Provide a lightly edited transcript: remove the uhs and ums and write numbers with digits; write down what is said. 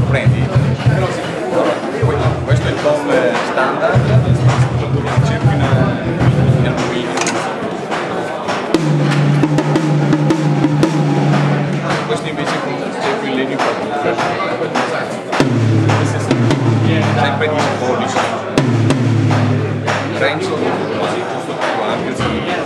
prendi, questo è il tom standard, cerco in alluminio, questo invece cerco in legno quadruple, sempre di pollice, renzo così, giusto più ampio.